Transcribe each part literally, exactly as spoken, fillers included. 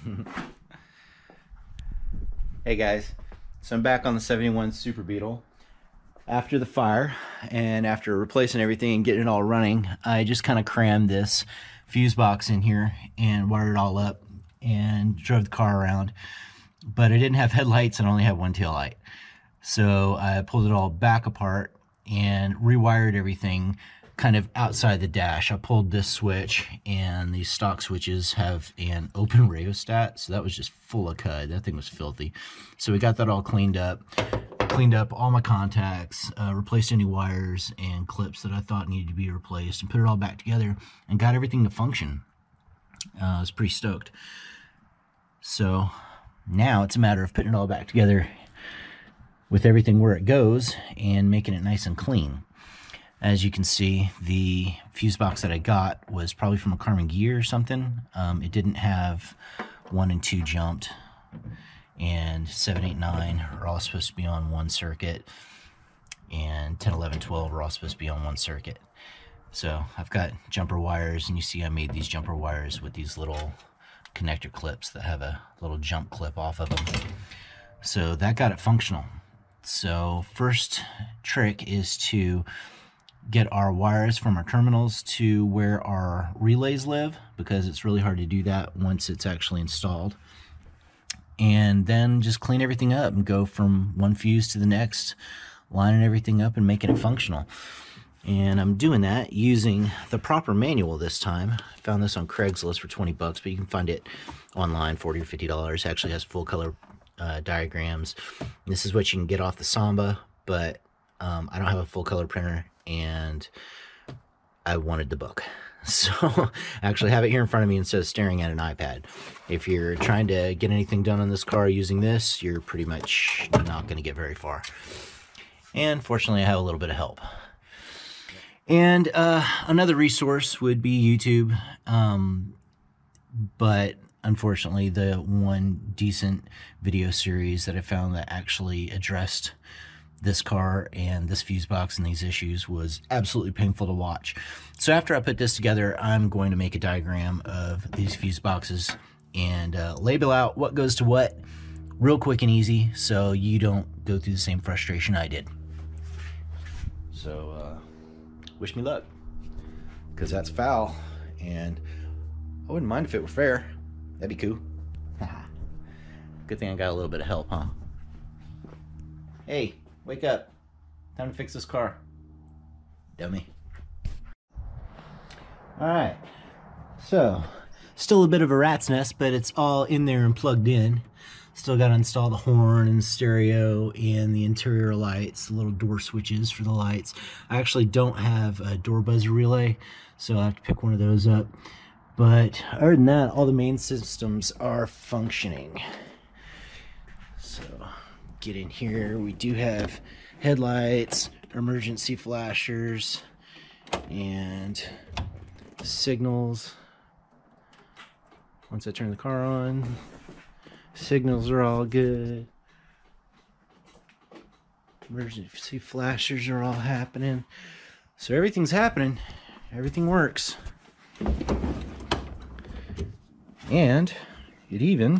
Hey guys, so I'm back on the seventy-one Super Beetle. After the fire and after replacing everything and getting it all running, I just kind of crammed this fuse box in here and wired it all up and drove the car around. But I didn't have headlights and only had one tail light. So I pulled it all back apart and rewired everything kind of outside the dash. I pulled this switch, and these stock switches have an open rheostat, so that was just full of cud. That thing was filthy. So we got that all cleaned up, cleaned up all my contacts, uh, replaced any wires and clips that I thought needed to be replaced, and put it all back together and got everything to function. Uh, I was pretty stoked. So now it's a matter of putting it all back together with everything where it goes and making it nice and clean. As you can see, the fuse box that I got was probably from a Carmen Gear or something. Um, it didn't have one and two jumped, and seven, eight, nine are all supposed to be on one circuit, and ten, eleven, twelve are all supposed to be on one circuit. So I've got jumper wires, and you see I made these jumper wires with these little connector clips that have a little jump clip off of them. So that got it functional. So first trick is to get our wires from our terminals to where our relays live, because it's really hard to do that once it's actually installed. And then just clean everything up and go from one fuse to the next, lining everything up and making it functional. And I'm doing that using the proper manual this time. I found this on Craigslist for twenty bucks, but you can find it online, forty or fifty dollars. It actually has full color uh, diagrams. This is what you can get off the Samba, but um, I don't have a full color printer, and I wanted the book. So I actually have it here in front of me instead of staring at an iPad. If you're trying to get anything done on this car using this, you're pretty much not going to get very far. And fortunately, I have a little bit of help. And uh, another resource would be YouTube. Um, but unfortunately, the one decent video series that I found that actually addressed this car and this fuse box and these issues was absolutely painful to watch. So after I put this together, I'm going to make a diagram of these fuse boxes and uh, label out what goes to what real quick and easy, so you don't go through the same frustration I did. So uh, wish me luck, because that's foul, and I wouldn't mind if it were fair. That'd be cool. Good thing I got a little bit of help, huh? Hey, wake up. Time to fix this car. Dummy. Alright. So, still a bit of a rat's nest, but it's all in there and plugged in. Still got to install the horn and stereo and the interior lights, the little door switches for the lights. I actually don't have a door buzzer relay, so I have to pick one of those up. But other than that, all the main systems are functioning. So, get in here. We do have headlights, emergency flashers, and signals. Once I turn the car on, signals are all good. Emergency flashers are all happening. So everything's happening. Everything works. And it even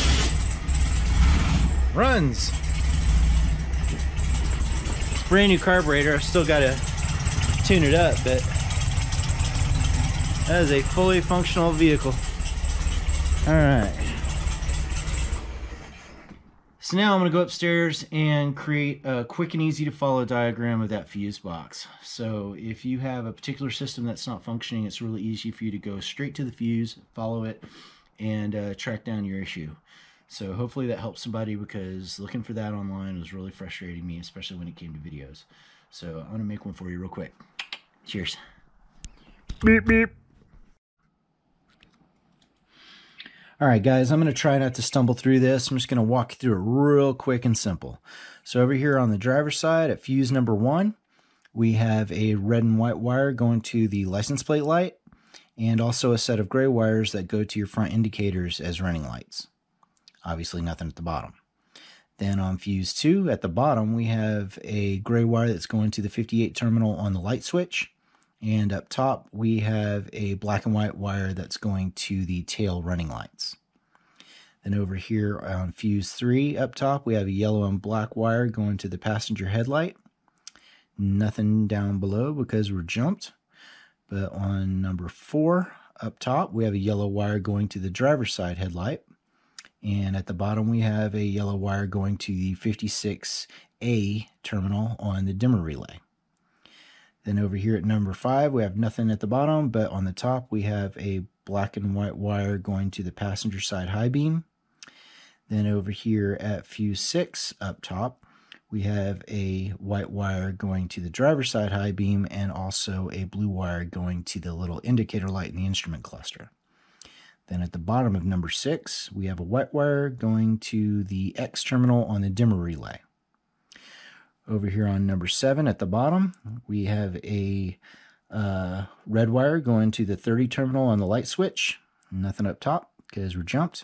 runs. It's a brand new carburetor. I've still got to tune it up, but that is a fully functional vehicle. Alright. So now I'm going to go upstairs and create a quick and easy to follow diagram of that fuse box. So if you have a particular system that's not functioning, it's really easy for you to go straight to the fuse, follow it, and uh, track down your issue. So hopefully that helps somebody, because looking for that online was really frustrating me, especially when it came to videos. So I'm going to make one for you real quick. Cheers. Beep, beep. Alright guys, I'm going to try not to stumble through this. I'm just going to walk you through it real quick and simple. So over here on the driver's side at fuse number one, we have a red and white wire going to the license plate light, and also a set of gray wires that go to your front indicators as running lights. Obviously nothing at the bottom. Then on fuse two at the bottom, we have a gray wire that's going to the fifty-eight terminal on the light switch. And up top, we have a black and white wire that's going to the tail running lights. Then over here on fuse three up top, we have a yellow and black wire going to the passenger headlight. Nothing down below because we're jumped. But on number four up top, we have a yellow wire going to the driver's side headlight. And at the bottom, we have a yellow wire going to the fifty-six A terminal on the dimmer relay. Then over here at number five, we have nothing at the bottom, but on the top, we have a black and white wire going to the passenger side high beam. Then over here at fuse six up top, we have a white wire going to the driver's side high beam and also a blue wire going to the little indicator light in the instrument cluster. Then at the bottom of number six, we have a white wire going to the X terminal on the dimmer relay. Over here on number seven at the bottom, we have a uh, red wire going to the thirty terminal on the light switch. Nothing up top because we're jumped.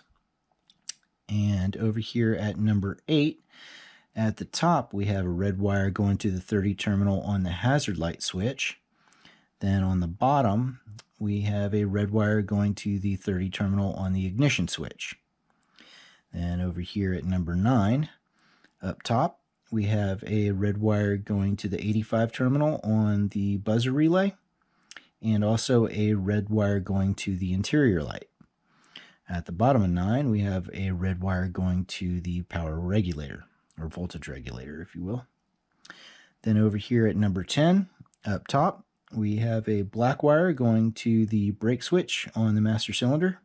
And over here at number eight, at the top, we have a red wire going to the thirty terminal on the hazard light switch. Then on the bottom, we have a red wire going to the thirty terminal on the ignition switch. Then over here at number nine, up top, we have a red wire going to the eighty-five terminal on the buzzer relay, and also a red wire going to the interior light. At the bottom of nine, we have a red wire going to the power regulator, or voltage regulator, if you will. Then over here at number ten, up top, we have a black wire going to the brake switch on the master cylinder,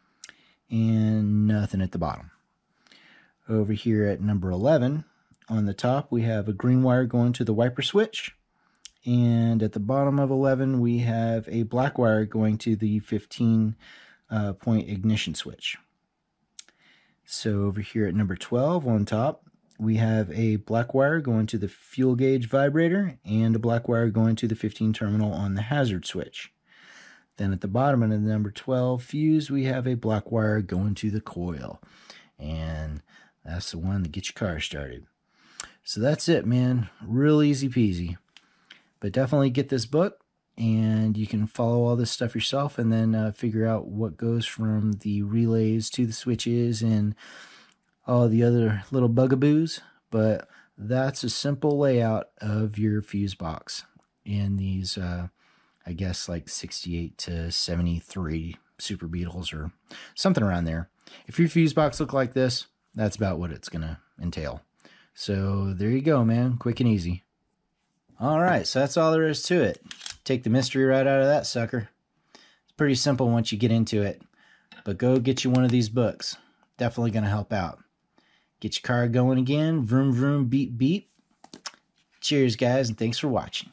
and nothing at the bottom. Over here at number eleven, on the top, we have a green wire going to the wiper switch, and at the bottom of eleven, we have a black wire going to the fifteen uh, point ignition switch. So over here at number twelve on top, we have a black wire going to the fuel gauge vibrator and a black wire going to the fifteen terminal on the hazard switch. Then at the bottom of the number twelve fuse, we have a black wire going to the coil, and that's the one that gets your car started. So that's it, man. Real easy peasy. But definitely get this book, and you can follow all this stuff yourself and then uh, figure out what goes from the relays to the switches and all the other little bugaboos. But that's a simple layout of your fuse box in these, uh, I guess, like sixty-eight to seventy-three Super Beetles or something around there. If your fuse box look like this, that's about what it's going to entail. So there you go, man. Quick and easy. All right, so that's all there is to it. Take the mystery right out of that sucker. It's pretty simple once you get into it. But go get you one of these books. Definitely going to help out. Get your car going again. Vroom, vroom, beep, beep. Cheers, guys, and thanks for watching.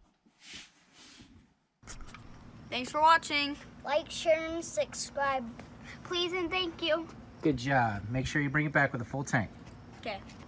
Thanks for watching. Like, share, and subscribe. Please and thank you. Good job. Make sure you bring it back with a full tank. Okay.